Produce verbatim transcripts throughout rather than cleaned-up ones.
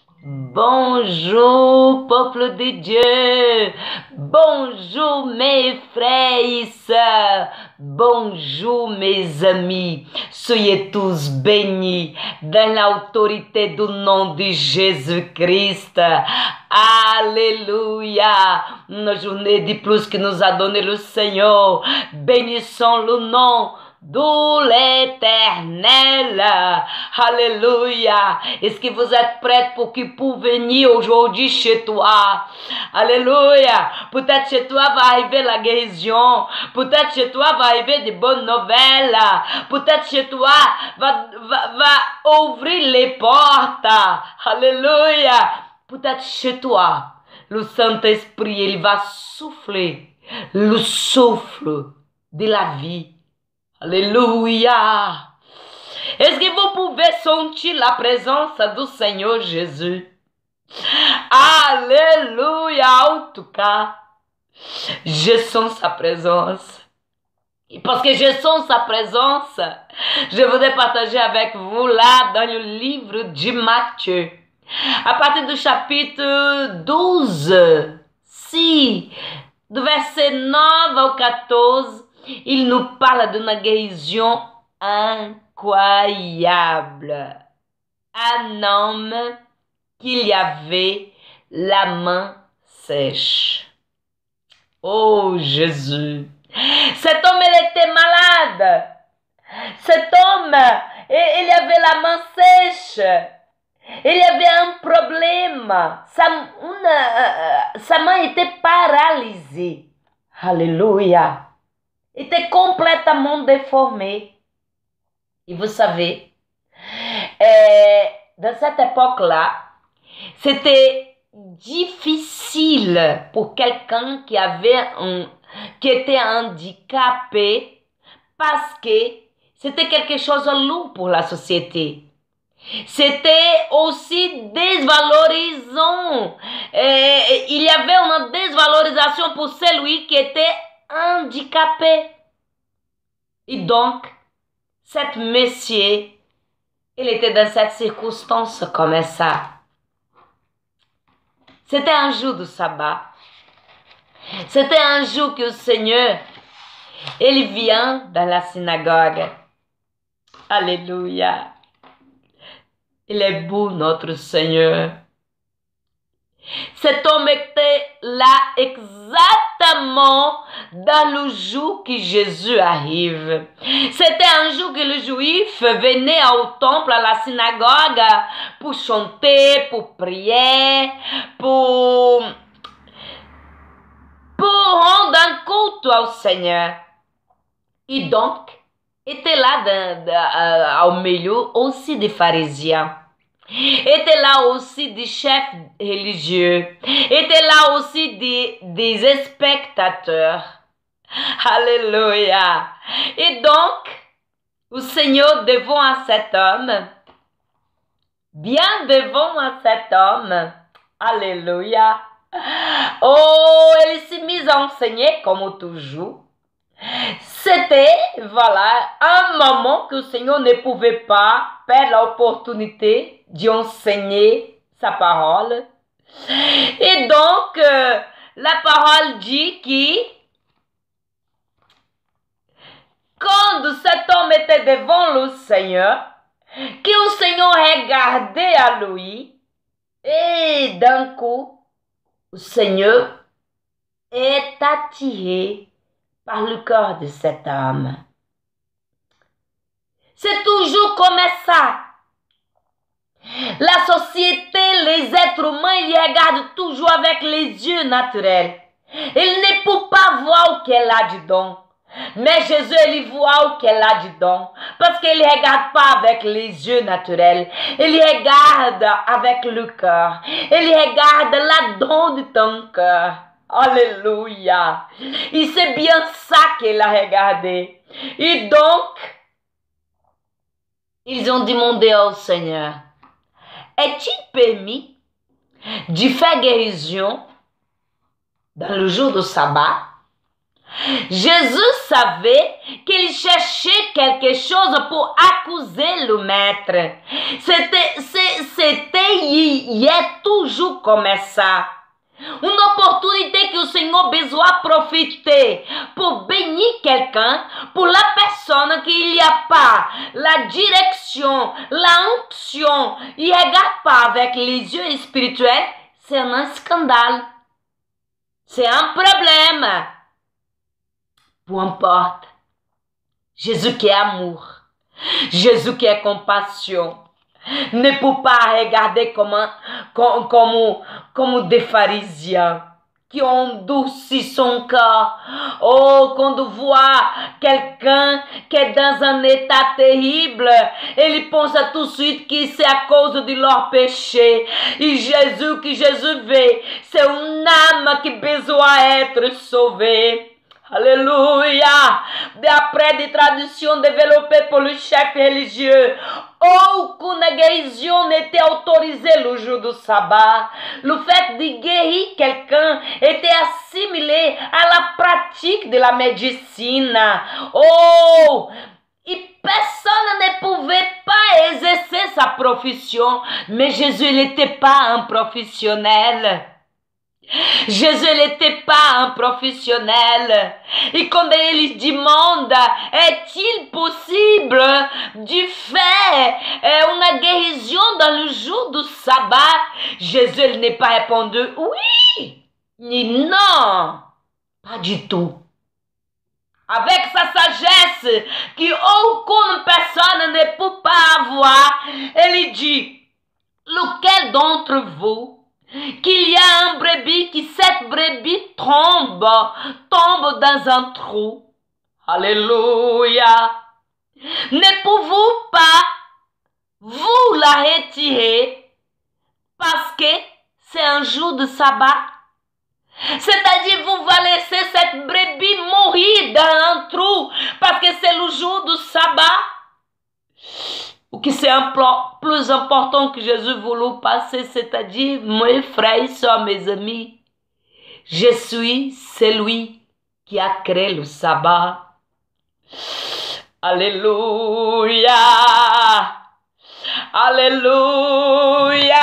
Bonjour, peuple de Dieu. Bonjour, mes frères et sœurs. Bonjour, mes amis. Soyez tous bénis dans l'autorité du nom de Jésus-Christ. Alléluia. Une journée de plus que nous a donné le Seigneur. Bénissons le nom de l'Éternel. Alléluia. Est-ce que vous êtes prêts pour qu'il puisse venir aujourd'hui chez toi? Alléluia. Peut-être chez toi va arriver la guérison. Peut-être chez toi va arriver de bonnes nouvelles. Peut-être chez toi va, va, va ouvrir les portes. Alléluia. Peut-être chez toi, le Saint-Esprit, il va souffler le souffle de la vie. Alléluia. Est-ce que vous pouvez sentir la présence du Seigneur Jésus? Alléluia. En tout cas, je sens sa présence. Et parce que je sens sa présence, je voudrais partager avec vous là dans le livre de Matthieu. À partir du chapitre douze, si, du verset neuf au quatorze, il nous parle d'une guérison incroyable. Un homme qui avait la main sèche. Oh Jésus! Cet homme, il était malade. Cet homme, il avait la main sèche. Il y avait un problème. Sa, une, sa main était paralysée. Alléluia. Il était complètement déformé. Et vous savez, euh, dans cette époque-là, c'était difficile pour quelqu'un qui avait un, qui était handicapé parce que c'était quelque chose de lourd pour la société. C'était aussi dévalorisant. Et il y avait une dévalorisation pour celui qui était handicapé. Et donc, cet monsieur, il était dans cette circonstance comme ça. C'était un jour de sabbat. C'était un jour que le Seigneur, il vient dans la synagogue. Alléluia. Il est beau, notre Seigneur. Cet homme était là exactement dans le jour que Jésus arrive. C'était un jour que les Juifs venaient au temple, à la synagogue, pour chanter, pour prier, pour, pour rendre un culte au Seigneur. Et donc, était là de, de, euh, au milieu aussi des pharisiens. Était là aussi des chefs religieux. Était là aussi des, des spectateurs. Alléluia. Et donc, le Seigneur devant à cet homme, bien devant à cet homme, alléluia. Oh, il s'est mis à enseigner comme toujours. C'était, voilà, un moment que le Seigneur ne pouvait pas perdre l'opportunité d'enseigner sa parole. Et donc, euh, la parole dit que quand cet homme était devant le Seigneur, que le Seigneur regardait à lui, et d'un coup, le Seigneur est attiré par le corps de cet homme. C'est toujours comme ça. La société, les êtres humains, ils regardent toujours avec les yeux naturels. Ils ne peuvent pas voir ce qu'elle a dedans. Mais Jésus, il voit ce qu'elle a dedans. Parce qu'il ne regarde pas avec les yeux naturels. Il regarde avec le cœur. Il regarde là-dedans de ton cœur. Alléluia. Et c'est bien ça qu'il a regardé. Et donc, ils ont demandé au Seigneur, est-il permis de faire guérison dans le jour de sabbat? Jésus savait qu'il cherchait quelque chose pour accuser le maître. C'était, c'était, il est toujours comme ça. Une opportunité que o Senhor besoin profiter pour bénir quelqu'un, pour la personne qu'il n'y a pas la direction, la onction, il ne regarde pas avec les yeux spirituels, c'est un scandale. C'est un problème. Peu importe. Jésus qui est amour, Jésus qui est compassion, ne peut pas regarder comme, comme, comme, comme des pharisiens qui ont endurci son cœur. Oh, quand on voit quelqu'un qui est dans un état terrible, il pense tout de suite que c'est à cause de leur péché. Et Jésus, que Jésus veut, c'est une âme qui a besoin d'être sauvée. Alléluia. D'après des traditions développées par le chef religieux, aucune guérison n'était autorisée le jour du sabbat. Le fait de guérir quelqu'un était assimilé à la pratique de la médecine. Oh, et personne ne pouvait pas exercer sa profession, mais Jésus n'était pas un professionnel. Jésus n'était pas un professionnel. Et quand il demande, est-il possible de faire une guérison dans le jour du sabbat? Jésus n'a pas répondu oui, ni non, pas du tout. Avec sa sagesse qu'aucune personne ne peut pas avoir, il dit, lequel d'entre vous qu'il y a un brebis, qui cette brebis tombe, tombe dans un trou. Alléluia. Ne pouvez-vous pas vous la retirer parce que c'est un jour de sabbat? C'est-à-dire, vous va laisser cette brebis mourir dans un trou parce que c'est le jour du sabbat? Ou que c'est un plan plus important que Jésus voulait passer, c'est-à-dire, mes frères et sœurs, mes amis, je suis celui qui a créé le sabbat. Alléluia. Alléluia.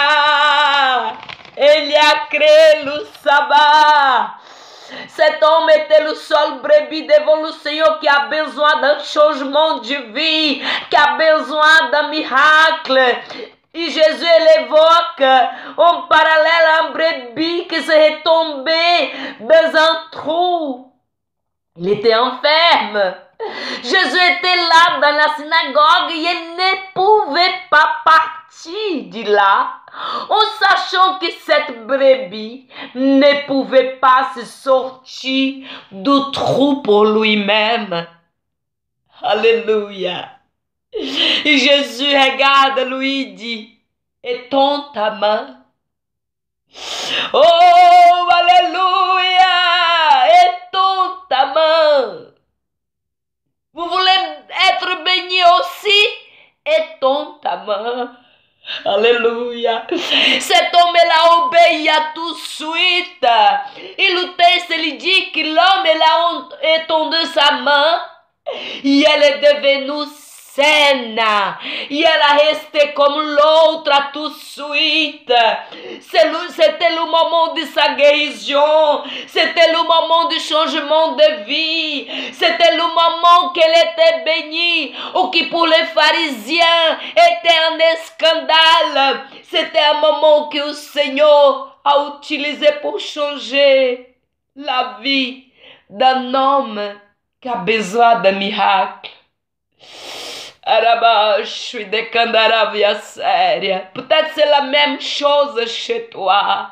Il a créé le sabbat. Cet homme était le seul brebis devant le Seigneur qui a besoin d'un changement de vie, qui a besoin d'un miracle. Et Jésus l'évoque en parallèle à un brebis qui serait tombé dans un trou. Il était enferme. Jésus était là dans la synagogue et il ne pouvait pas partir de là en sachant que cette brebis ne pouvait pas se sortir du trou pour lui-même. Alléluia. Et Jésus regarde lui et dit, étends ta main. Oh, alléluia. Étends ta main. Vous voulez être béni aussi? Étends ta main. Alléluia. Cet homme-là obéit à tout de suite. Et le texte lui dit que l'homme a étendu sa main et elle est devenue saine. Et elle a resté comme l'autre à tout de suite. C'était le moment de sa guérison. C'était le moment du changement de vie. C'était le moment qu'elle était bénie. Ou qui pour les pharisiens était un scandale. C'était un moment que le Seigneur a utilisé pour changer la vie d'un homme qui a besoin d'un miracle. Arabacho e de candaravia séria. Peut-être c'est la même chose chez toi.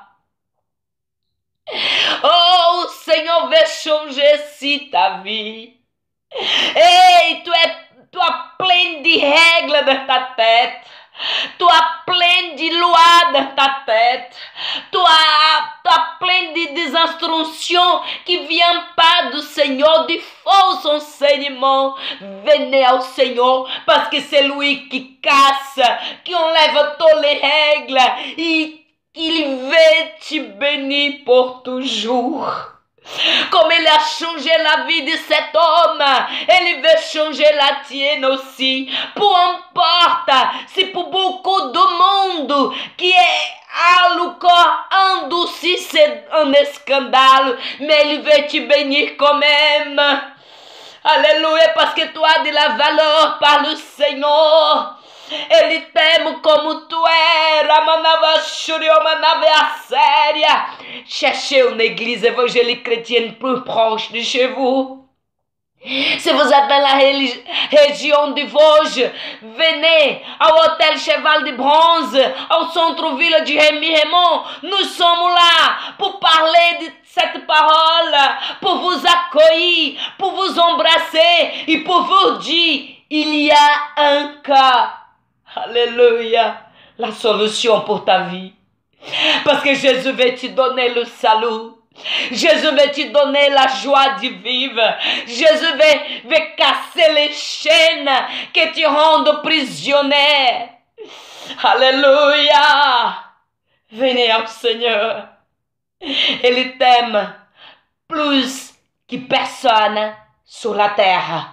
Oh, o Senhor veut changer si ta vie. Ei, tu es, tu as plein de règles dans ta tête. Tu as plein de lois dans ta tête. Tu as, tu as plein de, des instructions qui ne viennent pas du Seigneur, du faux enseignement. Venez au Seigneur parce que c'est lui qui casse, qui enlève toutes les règles et il veut te bénir pour toujours. Comme il a changé la vie de cet homme, il veut changer la tienne aussi. Peu importe, si pour beaucoup de monde qui est à le corps endurci, c'est un scandale, mais il veut te bénir quand même. Alléluia, parce que tu as de la valeur par le Seigneur. Ele t'aime como tu é. Ramanava Shuriomanava é a séria. Cherchez une église évangélique chrétienne plus proche de chez vous. Si vous êtes dans la région de Vosges, venez ao Hôtel Cheval de Bronze, au centre-ville de Rémy Raymond. Nous sommes là pour parler de cette parole, pour vous accueillir, pour vous embrasser et pour vous dire, il y a un cas. Alléluia, la solution pour ta vie. Parce que Jésus veut te donner le salut. Jésus veut te donner la joie de vivre. Jésus veut, veut casser les chaînes qui te rendent prisonnier. Alléluia. Venez au Seigneur. Il t'aime plus que personne sur la terre.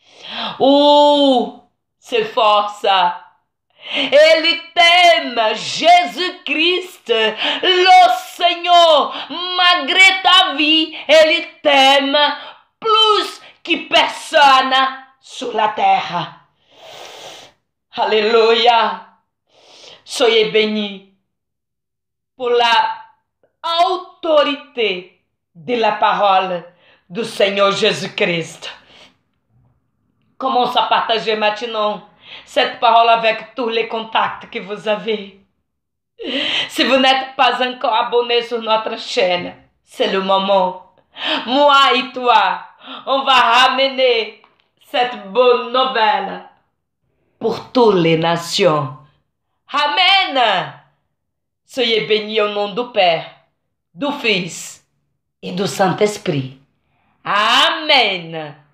Oh, c'est fort ça. Ele t'aime, Jésus-Christ, le Seigneur, malgré ta vie, ele t'aime plus que personne sur la terre. Alléluia. Soyez bénis pour la autorité de la parole du Seigneur Jésus-Christ. Commence à partager maintenant cette parole avec tous les contacts que vous avez. Si vous n'êtes pas encore abonné sur notre chaîne, c'est le moment. Moi et toi, on va ramener cette bonne nouvelle pour toutes les nations. Amen. Soyez bénis au nom du Père, du Fils et du Saint-Esprit. Amen.